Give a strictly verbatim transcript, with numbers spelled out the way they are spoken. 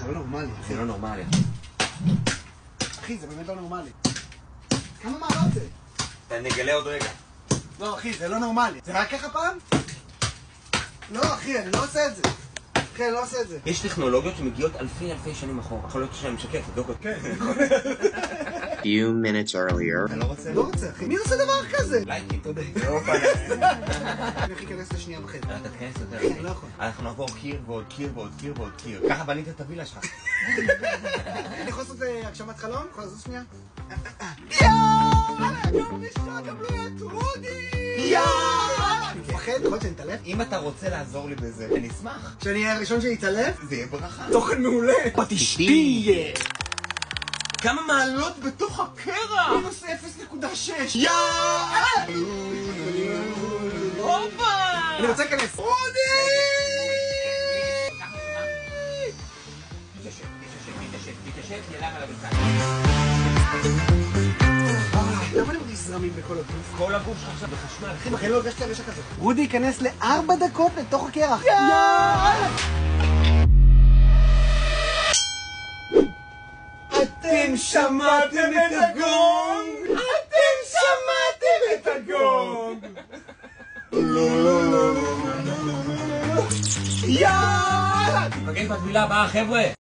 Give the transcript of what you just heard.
זה לא נורמלי. זה לא נורמלי. אחי, זה באמת לא נורמלי. כמה מעלות זה? נגלה עוד רגע. לא, אחי, זה לא נורמלי. זה רק ככה פעם? לא, אחי, אני לא עושה את זה. אחי, אני לא עושה את זה. יש טכנולוגיות שמגיעות אלפי אלפי שנים אחורה. יכול להיות שאני משקף, תבדוק אותי. כן. Few minutes earlier. אתה לא רוצה? לא רוצה, אחי. מי עושה דבר כזה? לייקים. תודה. לא פנה. אני הכי כנס לשנייה וחצי. אתה תכנס יותר. אחי, אני לא יכול. אנחנו נעבור קיר ועוד קיר ועוד קיר ועוד קיר. ככה בנית את הווילה שלך. אני יכול לעשות הגשמת חלום? יכול לעשות שנייה? יאללה! גם משחק, גם לא היה רודי! יאללה! אני מפחד, יכול להיות שאני אתעלף? אם אתה רוצה לעזור לי בזה, אני אשמח. שאני אהיה הראשון שיתעלף? זה יהיה ברכה. תוכן מעולה! פטישטי! כמה מעלות בתוך הקרח! מינוס אפס נקודה שש! יאללה! הופה! אני רוצה להיכנס! רודי! תתיישב, תתיישב, תתיישב, תתיישב, ילך על הברכיים. למה אני מרגיש זרמים בכל הגוף? כל הגוף שלך עכשיו בחשמל. אחי, בחיים לא הרגשתי הרגשה כזאת. רודי ייכנס לארבע דקות לתוך הקרח. יאללה! אתם שמעתם את הגונג! אתם שמעתם את הגונג! יאללה! נפגש בטבילה הבאה, חבר'ה!